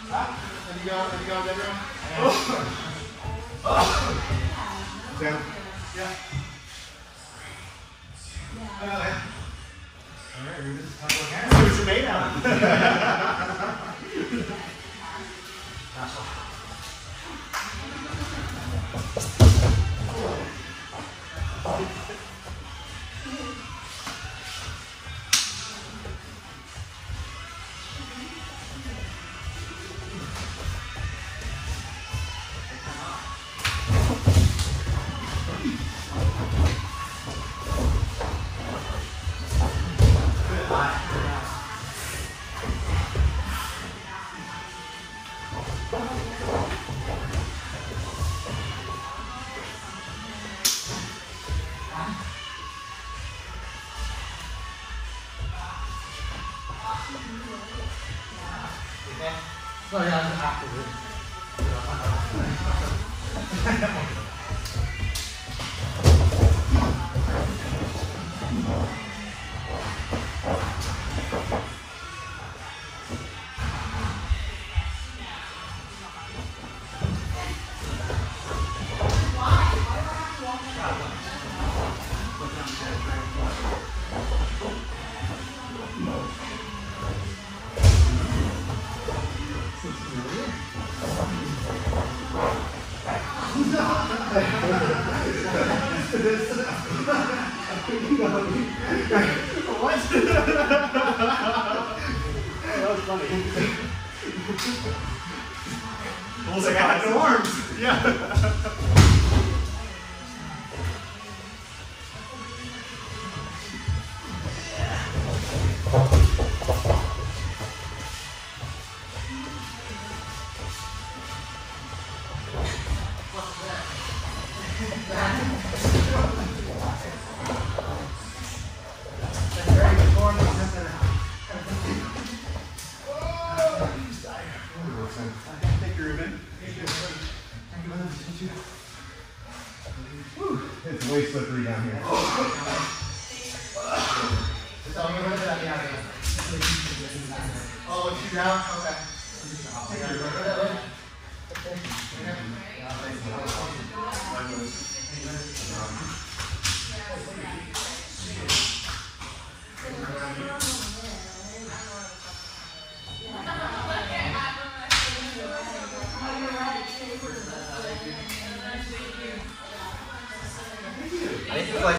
Have you gone bedroom? Down. Yeah. Alright, this is how we're going. See what you're made out of. No, yeah, afterwards. What? That was funny. Almost like I had no arms. Yeah. It's way slippery down here. Oh, she's out? Okay.